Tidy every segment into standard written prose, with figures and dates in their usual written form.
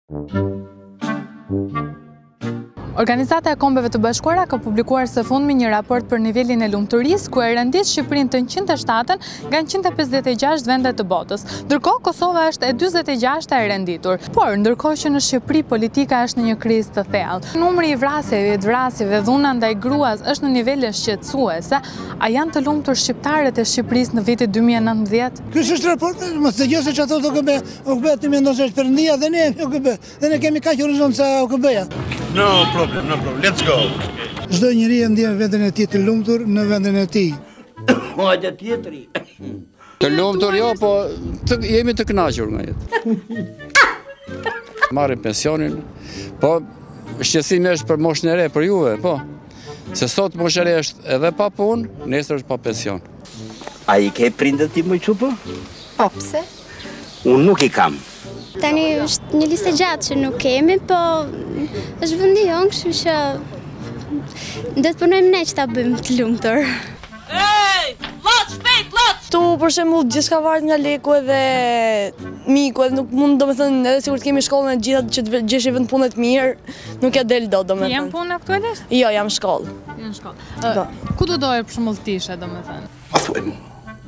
Organizata e Kombeve të Bashkuara ka publikuar së fundmi një raport për nivelin e lumturisë, ku e rendis Shqipërinë të 107-ën nga 156 vendet të botës. Ndërkohë, Kosova është e 46-a e renditur. Por, ndërkohë që në Shqipëri politika është në një krizë të thellë. Numri i vrasjeve, dhuna ndaj gruas është në nivele shqetësuese. A janë të lumtur shqiptarët e Shqipërisë në vitin 2019? Ky është raporti, mos dëgjoj se çfarë thotë OKB ti mendon se është Perëndia dhe ne OKB. Dhe ne kemi kaq horizont sa OKB-ja. No problem, let's go. Çdo njeri e ndjen veten e tij të lumtur në vendin e tij. Hajde tjetri. Të lumtur jo, po jemi të kënaqur nga jetë. Marrim pensionin, po shqetësimi është për moshën e re për juve, po. Se sot moshë e re është edhe pa punë, nesër është pa pension. A i ke prindët ti më qupë? Po, pse? Unë nuk i kam. Tani është një listë gjatë që nuk kemi, po është vendi jonë, kështu që do të punojmë ne që ta bëjmë të lumtur. Ej, lot shpejt, lot! Tu për shembull gjithçka varet nga leku edhe miku, edhe nuk mund domethënë edhe sikur të kemi shkollën e gjitha që të gjesh vend pune të mirë, nuk ja del dot domethënë. Jam punë aktualisht? Jo, jam shkollë. Jam shkollë. Ku do doje për shembull të ishe domethënë? Ma thuaj mu.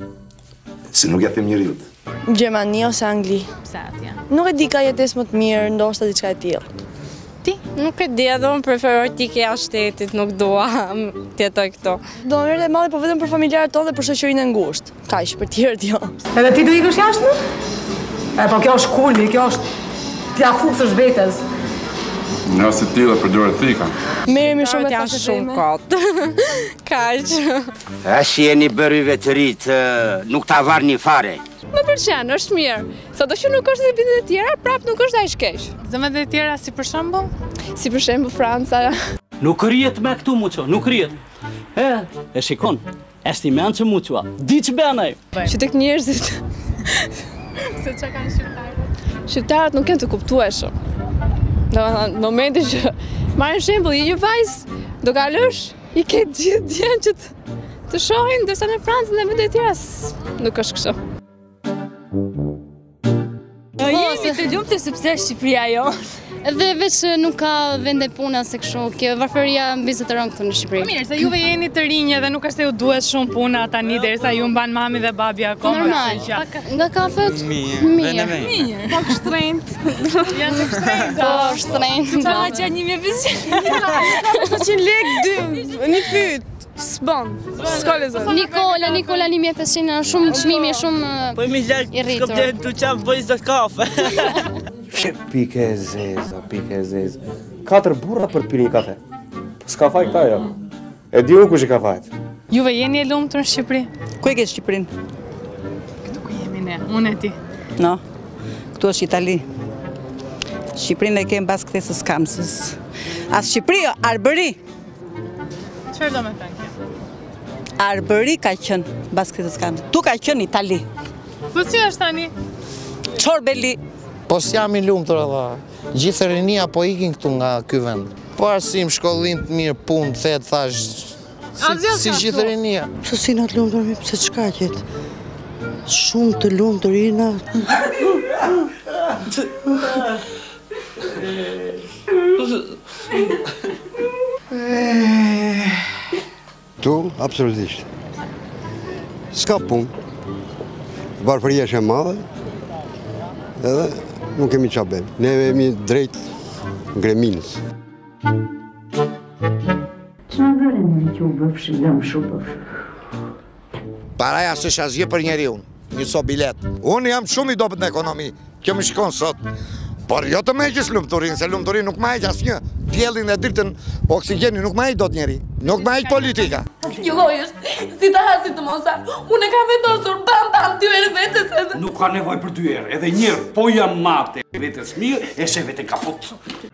Se nuk ja them njeriut. Gjermani ose Angli. Pse atje? Nuk e di ka jetesë më të mirë, ndoshta diçka e tillë. Ti? Nuk e di, edhe unë preferoj t'i keja shtetit, nuk dua t'jetoj këto. Do më merret e madhe po vetëm për familjarët tonë dhe për shoqërinë e ngushtë. Kaq, për tjerët jo. Edhe ti do ikësh jashtë më? Po kjo është kulmi, kjo është t'ia fuksësh vetes. Nëse tilla përdore thika. Merremi shumë me janë shumë kot. Kaq. Ash jeni bërëve të ritë, nuk ta varni fare. Më pëlqen, është mirë. Sado që nuk është në vendet e tjera, prap nuk është aq keq. Zemrat e tjera si për shembull? Si për shembull Franca. Nuk rrihet me këtu muço, nuk rrihet. E shikon. Estimen që muçua. Di që bënaj. Që tek njerëzit. Se çka kanë shqiptarët? Shqiptarët nuk janë të kuptueshëm. Në momentin që marrin shembull një vajzë, do kalosh, i ke gjithë djenë që të shohin, ndërsa në Francë dhe vendet e tjera nuk është kështu. Jemi të lumtur sepse Shqipëria jonë. Dhe veç nuk ka vende pune se kështu, kjo varfëria mbizotëron këtu në Shqipëri. Mirë, se juve jeni të rinj dhe nuk është se ju duhet shumë puna tani derisa ju mban mami dhe babi akoma. Normal. Nga kafet? Mirë. Po shtrenjtë. Janë të shtrenjtë. Po shtrenjtë. Çfarë që 1500? 100 lekë një fyt. S'bën. S'ka lezet. Nikola 1500 shumë çmimi, shumë Po mi lart, skopjen tu çam bëj zot kafe. Pike e zezë. 4 burra për pirë një kafe. Po s'ka faj këta jo. E di unë kush i ka fajt. Juve jeni e lumtur në Shqipëri? Ku e ke Shqipërinë? Këtu ku jemi ne, unë e ti. No, këtu është Itali. Shqipërinë e kem pas kthesës Kamsës. As Shqipëri, Arbëri. Çfarë do me thënë kjo? Arbëri ka qenë pas kthesës Kamsës. Tu ka qenë Itali. Po si është tani? Çorbeli. Po s'jam i lumtur edhe. Gjithë rinia po ikin këtu nga ky vend. Po arsim, shkollim të mirë, punë, thet, thash. Si gjithë rinia. Pse si na të lumtur mi, pse çka qet? Shumë të lumtur jena. Tu, absolutisht. S'ka punë. Varfëria është e madhe. Edhe nuk kemi qa bëjmë. Ne jemi drejt ngreminës. Që në vërën e që u bëfsh, lëmë shu bëfsh. Paraja së shazje për njeri unë, një so bilet. Unë jam shumë i dobët në ekonomi, kjo më shkon sot. Por jo të me gjës lumëturin, se lumëturin nuk ma e asë një. Pjellin dhe dritën oksigeni nuk ma e do të njeri, nuk ma e politika. Kjo është, si të hasit të mosa, unë e ka vendosur, bam, 2 herë vetës edhe. Nuk ka nevoj për 2 herë, edhe njërë, po jam mate, vetës mirë, e shë vete kaput.